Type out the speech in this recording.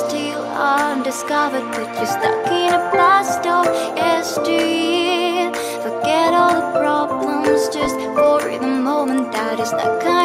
still undiscovered, but you're stuck in a blast of yesteryear. Forget all the problems just for the moment. That is not kind